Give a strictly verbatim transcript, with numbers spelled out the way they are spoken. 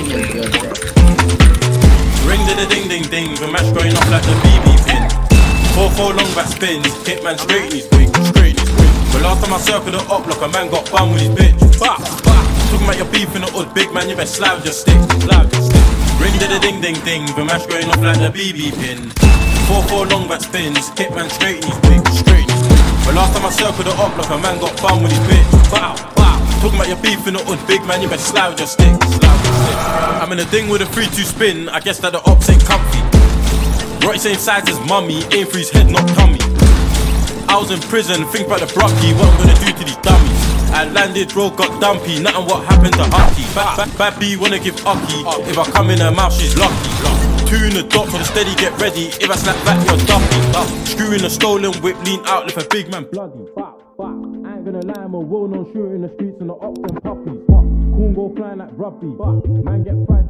Ring to the ding ding ding, the match going off like the B B pin. Four four long back spins, hit man straight in his wig, straight in his wig. But last time I circled the up like a man got bum with his bitch. Bah, bah. Talking about your beef in the hood, big man, you better slide your stick, slide your stick. Ring to the ding ding ding, the match going off like the B B pin. Four four long back spins, hit man straight in his wig, straight in his wig. But last time I circled the up like a man got bum with his bitch. Bow, bow. Talking about your beef in the hood, big man, you better slide with your stick, slide with your stick. I'm in a ding with a three two spin, I guess that the ops ain't comfy. Right same size as mummy, aim for his head, not tummy. I was in prison, think about the broccoli, what I'm gonna do to these dummies. I landed, road got dumpy, nothing what happened to Hucky. Bad, bad, bad B wanna give Ucky, if I come in her mouth she's lucky. Two in the dot for the steady, get ready, if I snap back you're dumpy. Screw in a stolen whip, lean out, left a big man bloody. I ain't gonna lie, I'm a well-known shooter in the streets and the ops and puppies. Coon go flying like rugby, man get fried.